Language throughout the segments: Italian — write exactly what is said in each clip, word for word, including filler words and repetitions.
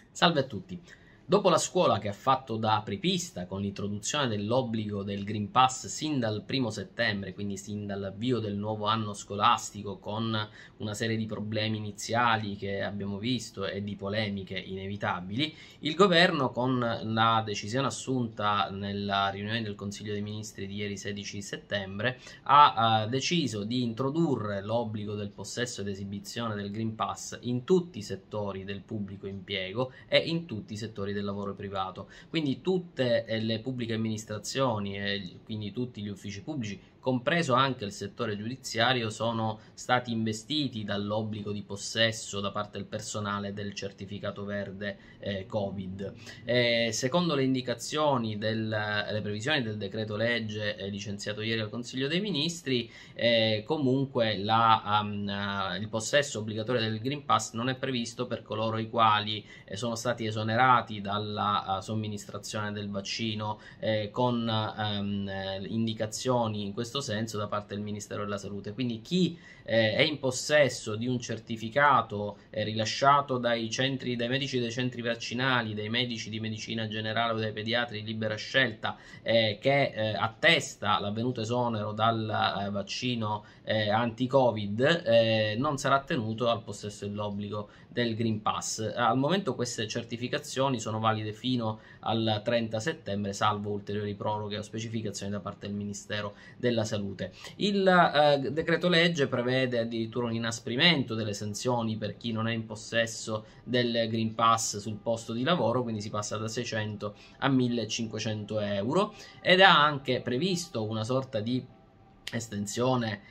Salve a tutti! Dopo la scuola che ha fatto da apripista con l'introduzione dell'obbligo del Green Pass sin dal primo settembre, quindi sin dall'avvio del nuovo anno scolastico, con una serie di problemi iniziali che abbiamo visto e di polemiche inevitabili, il governo, con la decisione assunta nella riunione del Consiglio dei Ministri di ieri sedici settembre, ha uh, deciso di introdurre l'obbligo del possesso ed esibizione del Green Pass in tutti i settori del pubblico impiego e in tutti i settori del lavoro privato. Quindi tutte le pubbliche amministrazioni e quindi tutti gli uffici pubblici, compreso anche il settore giudiziario, sono stati investiti dall'obbligo di possesso da parte del personale del certificato verde eh, Covid. Eh, secondo le indicazioni, del, le previsioni del decreto legge eh, licenziato ieri al Consiglio dei Ministri, eh, comunque la, um, il possesso obbligatorio del Green Pass non è previsto per coloro i quali eh, sono stati esonerati dalla uh, somministrazione del vaccino eh, con um, indicazioni in questo senso da parte del Ministero della Salute. Quindi chi eh, è in possesso di un certificato eh, rilasciato dai centri, dai medici dei centri vaccinali, dai medici di medicina generale o dai pediatri di libera scelta eh, che eh, attesta l'avvenuto esonero dal eh, vaccino eh, anti-Covid, eh, non sarà tenuto al possesso dell'obbligo del Green Pass. Al momento queste certificazioni sono valide fino al trenta settembre, salvo ulteriori proroghe o specificazioni da parte del Ministero della Salute. Il eh, decreto legge prevede addirittura un inasprimento delle sanzioni per chi non è in possesso del Green Pass sul posto di lavoro, quindi si passa da seicento a millecinquecento euro, ed ha anche previsto una sorta di estensione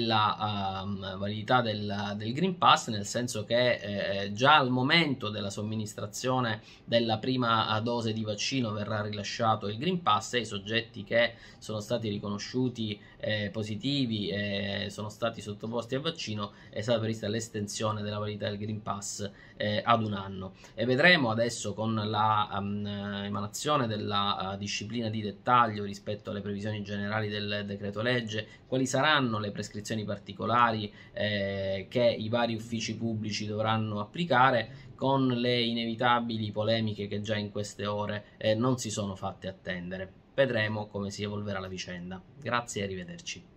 della um, validità del, del Green Pass, nel senso che eh, già al momento della somministrazione della prima dose di vaccino verrà rilasciato il Green Pass e i soggetti che sono stati riconosciuti eh, positivi e sono stati sottoposti a vaccino è stata prevista l'estensione della validità del Green Pass eh, ad un anno, e vedremo adesso con la um, emanazione della uh, disciplina di dettaglio rispetto alle previsioni generali del decreto legge quali saranno le prescrizioni particolari eh, che i vari uffici pubblici dovranno applicare, con le inevitabili polemiche che già in queste ore eh, non si sono fatte attendere. Vedremo come si evolverà la vicenda. Grazie e arrivederci.